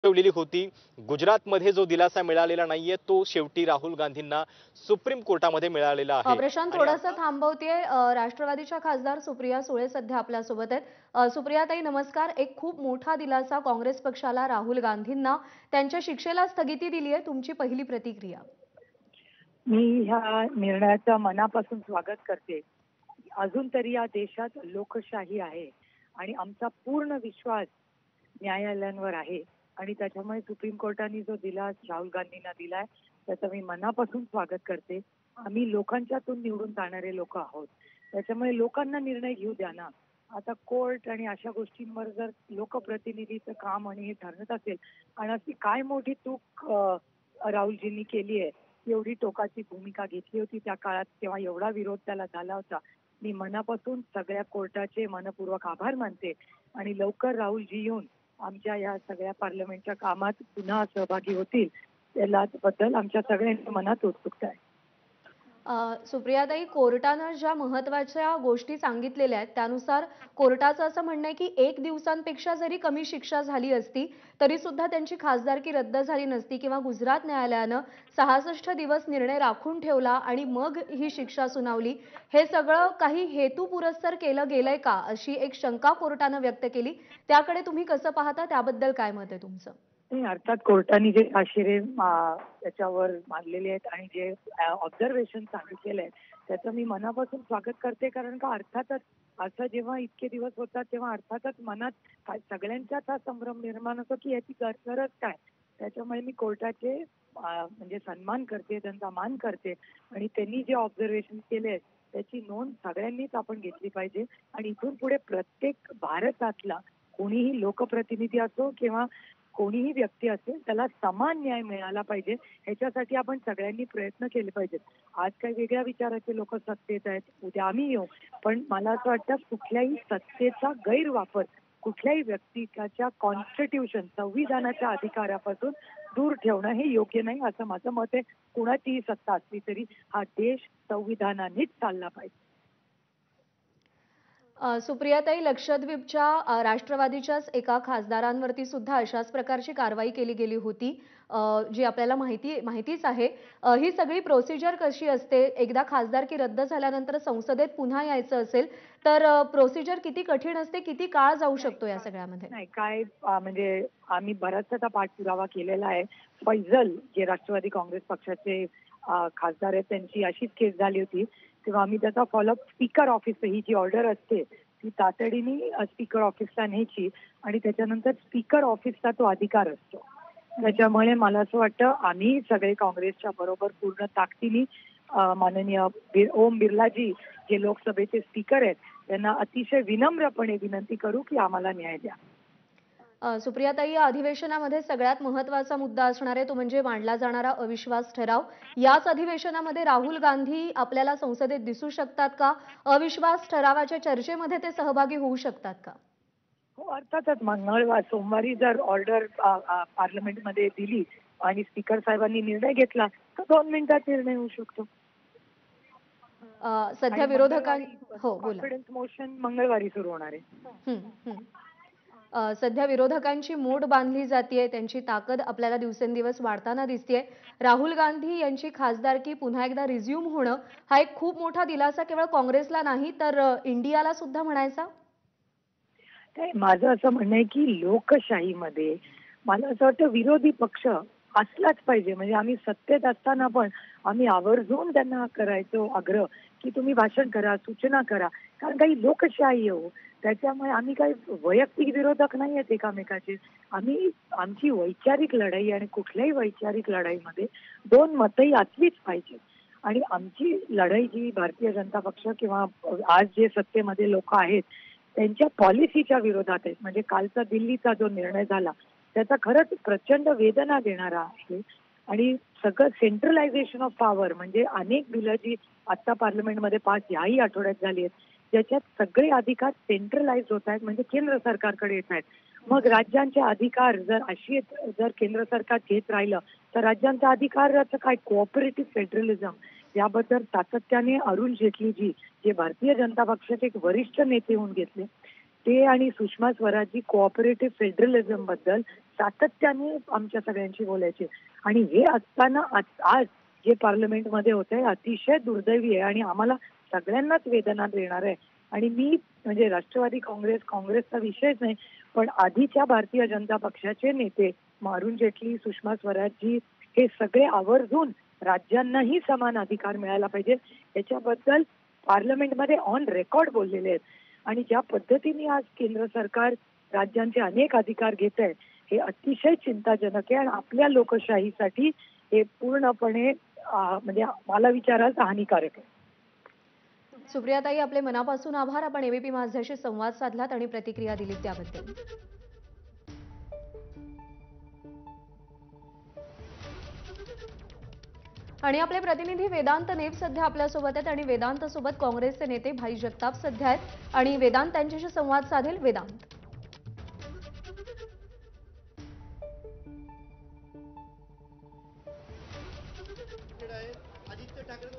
ठेवलेली होती. गुजरातमध्ये जो दिलासा मिळालेला नाहीये तो शेवटी राहुल गांधींना सुप्रीम कोर्टामध्ये मिळालेला आहे. प्रशांत आणि थोडंसं आता थांबवतेय. राष्ट्रवादीच्या खासदार सुप्रिया सुळे सध्या आपल्या सोबत आहेत. सुप्रियाताई नमस्कार. एक खूप मोठा दिलासा काँग्रेस पक्षाला राहुल गांधींना त्यांच्या शिक्षेला स्थगिती दिली आहे. तुमची पहिली प्रतिक्रिया? मी ह्या निर्णयाचं मनापासून स्वागत करते. अजून तरी या देशात लोकशाही आहे आणि आमचा पूर्ण विश्वास न्यायालयांवर आहे आणि त्याच्यामुळे सुप्रीम कोर्टाने जो दिलास राहुल गांधींना दिलाय त्याचं मी मनापासून स्वागत करते. आम्ही लोकांच्यातून निवडून जाणारे लोक आहोत, त्याच्यामुळे लोकांना निर्णय घेऊ द्या ना. आता कोर्ट आणि अशा गोष्टींवर जर लोकप्रतिनिधीचं काम आणि हे ठरत असेल आणि अशी काय मोठी चूक राहुलजींनी केली आहे, एवढी टोकाची भूमिका घेतली होती त्या काळात, तेव्हा एवढा विरोध त्याला झाला होता. मी मनापासून सगळ्या कोर्टाचे मनपूर्वक आभार मानते आणि लवकर राहुलजी येऊन आमच्या या सगळ्या पार्लमेंटच्या कामात पुन्हा सहभागी होतील त्याला बद्दल आमच्या सगळ्यांच्या मनात उत्सुकता आहे. सुप्रियाताई, कोर्टानं ज्या महत्त्वाच्या गोष्टी सांगितलेल्या आहेत त्यानुसार कोर्टाचं असं म्हणणं आहे की 1 दिवसांपेक्षा जरी कमी शिक्षा झाली असती तरी सुद्धा त्यांची खासदारकी रद्द झाली नसती किंवा गुजरात न्यायालयानं 66 दिवस निर्णय राखून ठेवला आणि मग ही शिक्षा सुनावली. हे सगळं काही हेतुपुरस्सर केलं गेलंय का, अशी एक शंका कोर्टानं व्यक्त केली. त्याकडे तुम्ही कसं पाहता? त्याबद्दल काय मत आहे तुमचं? नाही, अर्थात कोर्टाने जे आशिरे त्याच्यावर मानलेले आहेत आणि जे ऑब्झर्वेशन सांगितलेले आहेत त्याचं मी मनापासून स्वागत करते. कारण का अर्थातच असं जेव्हा इतके दिवस होतात तेव्हा अर्थातच मनात सगळ्यांच्याच हा संभ्रम निर्माण होतो की याची गरज काय. त्याच्यामुळे मी कोर्टाचे म्हणजे सन्मान करते, त्यांचा मान करते आणि त्यांनी जे ऑब्झर्वेशन केले आहेत त्याची नोंद सगळ्यांनीच आपण घेतली पाहिजे. आणि इथून पुढे प्रत्येक भारतातला कोणीही लोकप्रतिनिधी असो किंवा कोणीही व्यक्ती असेल त्याला समान न्याय मिळाला पाहिजे, ह्याच्यासाठी आपण सगळ्यांनी प्रयत्न केले पाहिजेत. आज काही वेगळ्या विचाराचे लोक सत्तेत आहेत, उद्या आम्ही येऊ, पण मला असं वाटतं कुठल्याही सत्तेचा गैरवापर कुठल्याही व्यक्तीच्या कॉन्स्टिट्यूशन संविधानाच्या अधिकारापासून दूर ठेवणं हे योग्य नाही असं माझं मत आहे. कुणाचीही सत्ता असली तरी हा देश संविधानानेच चालला पाहिजे. सुप्रियाताई, लक्षद्वीपच्या राष्ट्रवादीच्याच एका खासदारांवरती सुद्धा अशाच प्रकारची कारवाई केली गेली होती, जी आपल्याला माहितीच आहे. ही सगळी प्रोसिजर कशी असते? एकदा खासदारकी रद्द झाल्यानंतर संसदेत पुन्हा यायचं असेल तर प्रोसिजर किती कठीण असते? किती काळ जाऊ शकतो या सगळ्यामध्ये? नाही काय म्हणजे आम्ही बराचसा पाठपुरावा केलेला आहे. फैजल जे राष्ट्रवादी काँग्रेस पक्षाचे खासदार आहेत त्यांची अशीच केस झाली होती, तेव्हा आम्ही त्याचा फॉलोअप स्पीकर ऑफिस, ही जी ऑर्डर असते ती तातडीने स्पीकर ऑफिसला न्यायची आणि त्याच्यानंतर स्पीकर ऑफिसचा तो अधिकार असतो. त्याच्यामुळे मला असं वाटतं आम्ही सगळे काँग्रेसच्या बरोबर पूर्ण ताकदीने माननीय ओम बिर्लाजी जे लोकसभेचे स्पीकर आहेत त्यांना अतिशय विनम्रपणे विनंती करू की आम्हाला न्याय द्या. सुप्रियाताई, या अधिवेशनामध्ये सगळ्यात महत्त्वाचा मुद्दा असणार आहे तो म्हणजे मांडला जाणारा अविश्वास ठराव. याच अधिवेशनामध्ये राहुल गांधी आपल्याला संसदेत दिसू शकतात का? अविश्वास ठरावाच्या चर्चेमध्ये ते सहभागी होऊ शकतात का? हो, अर्थातच सोमवारी जर ऑर्डर पार्लमेंटमध्ये दिली आणि स्पीकर साहेबांनी निर्णय घेतला तर 2 मिनिटात निर्णय होऊ शकतो. सध्या हो, बोला. कॉन्फिडन्स मोशन मंगळवारी सुरू होणार आहे. सध्या विरोधकांची मोड बांधली जाते, त्यांची ताकद आपल्याला दिवसेंदिवस वाढताना दिसतेय. राहुल गांधी यांची खासदारकी पुन्हा एकदा रिझ्यूम होणं हा एक खूप मोठा दिलासा केवळ काँग्रेसला नाही तर इंडियाला सुद्धा म्हणायचा. माझं असं म्हणणं आहे की लोकशाहीमध्ये मला असं वाटतं विरोधी पक्ष असलाच पाहिजे. म्हणजे आम्ही सत्तेत असताना पण आम्ही आवर्जून त्यांना करायचो आग्रह की तुम्ही भाषण करा, सूचना करा, कारण काही लोकशाही हो. त्याच्यामुळे आम्ही काही वैयक्तिक विरोधक नाही आहेत एकामेकाचे. आम्ही आमची वैचारिक लढाई आणि कुठल्याही वैचारिक लढाईमध्ये 2 मतही असलीच पाहिजे. आणि आमची लढाई जी भारतीय जनता पक्ष किंवा आज जे सत्तेमध्ये लोक आहेत त्यांच्या पॉलिसीच्या विरोधात आहेत. म्हणजे कालचा दिल्लीचा जो निर्णय झाला त्याचा खरंच प्रचंड वेदना देणारा आहे. आणि सगळं सेंट्रलायझेशन ऑफ पॉवर म्हणजे अनेक बिलं जी आता पार्लमेंटमध्ये पास याही आठवड्यात झाली आहेत ज्याच्यात सगळे अधिकार सेंट्रलाइज होत आहेत, म्हणजे केंद्र सरकारकडे येत आहेत. मग राज्यांचे अधिकार जर केंद्र सरकार घेत राहिलं तर राज्यांचा अधिकाराचं काय कोऑपरेटिव्ह फेडरलिझम याबद्दल सातत्याने अरुण जेटलीजी जे भारतीय जनता पक्षाचे एक वरिष्ठ नेते होऊन घेतले ते आणि सुषमा स्वराजजी कोऑपरेटिव्ह फेडरलिझम बद्दल सातत्याने आमच्या सगळ्यांशी बोलायचे. आणि हे असताना आज जे पार्लमेंटमध्ये होतंय अतिशय दुर्दैवी आहे आणि आम्हाला सगळ्यांनाच वेदना देणार आहे. आणि मी म्हणजे राष्ट्रवादी काँग्रेसचा विषयच नाही, पण आधीच्या भारतीय जनता पक्षाचे नेते अरुण जेटली, सुषमा स्वराजजी हे सगळे आवर्जून राज्यांनाही समान अधिकार मिळायला पाहिजे याच्याबद्दल पार्लमेंटमध्ये ऑन रेकॉर्ड बोललेले आहेत. आणि ज्या पद्धतीने आज केंद्र सरकार राज्यांचे अनेक अधिकार घेत आहे हे अतिशय चिंताजनक आहे आणि आपल्या लोकशाहीसाठी हे पूर्णपणे म्हणजे मला विचाराल तर हानिकारक आहे. सुप्रियाताई, आपले मनापासून आभार. आपण एबीपी माझ्याशी संवाद साधलात आणि प्रतिक्रिया दिलीत त्याबद्दल. आणि आपले प्रतिनिधी वेदांत नेप सध्या आपल्यासोबत आहेत आणि वेदांत सोबत काँग्रेसचे नेते भाई जगताप सध्या आहेत आणि वेदांत त्यांच्याशी संवाद साधेल. वेदांत.